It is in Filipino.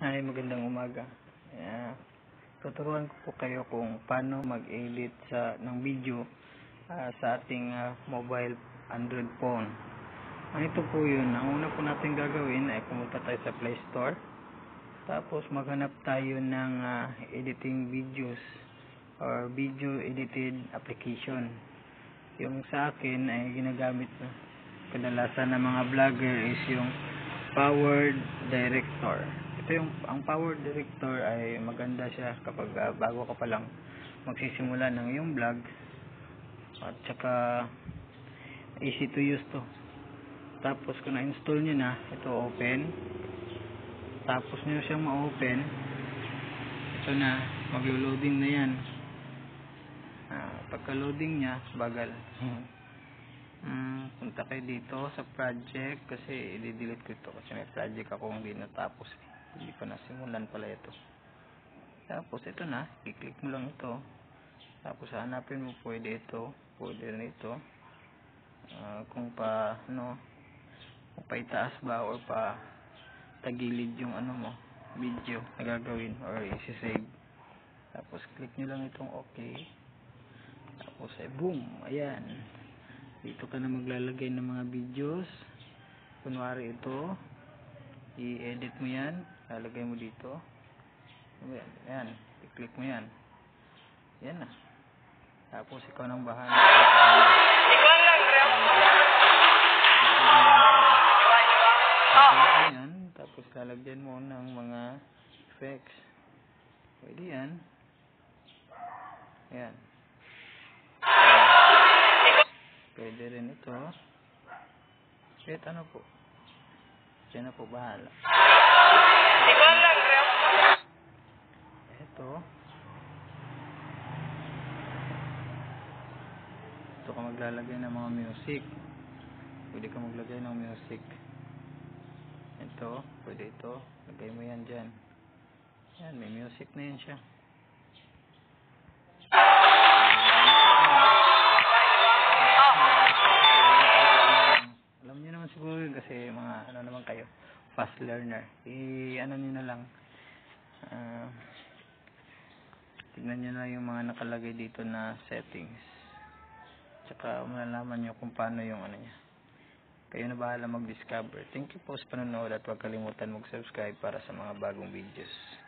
Hi, magandang umaga. Tuturuan ko po kayo kung paano mag-edit ng video sa ating mobile Android phone. Ito po yun. Ang una po natin gagawin ay pumunta tayo sa Play Store. Tapos maghanap tayo ng editing videos or video edited application. Yung sa akin ay ginagamit kadalasan ng mga vlogger is yung Power Director. Ang Power Director ay maganda siya kapag bago ka pa lang magsisimula ng iyong vlog, at saka easy to use to. Tapos kung na-install nyo na, ito open. Tapos nyo siyang ma-open, ito na, mag-loading na yan. Pagka-loading nya, bagal. Punta kayo dito sa project, kasi i-delete ko ito kasi may project ako hindi natapos, hindi pa nasimulan pala ito. Tapos ito na, i-click mo lang ito, tapos hanapin mo pwede ito, pwede rin ito, kung itaas ba or pa tagilid yung video na gagawin or isi-save. Tapos click nyo lang itong okay, tapos boom, ayan, dito ka na maglalagay ng mga videos. Kunwari ito, i-edit mo yan, lalagay mo dito, ayan, i-click mo yan, yan na. Tapos ikaw nang bahala. Yan, tapos lalagyan mo ng mga effects, pwede yan, yan. Pwede rin ito. Kahit ano po. Siya na po bahala. Ito. Ito ka maglalagay ng mga music. Pwede ka maglagay ng music. Ito. Pwede ito. Lagay mo yan dyan. Yan. May music na yan siya. Siguro kasi mga naman kayo, fast learner, nyo na lang, tignan nyo na yung mga nakalagay dito na settings, tsaka malalaman nyo kung paano yung nya. Kayo na bahala mag-discover. Thank you po sa panonood at huwag kalimutan mag-subscribe para sa mga bagong videos.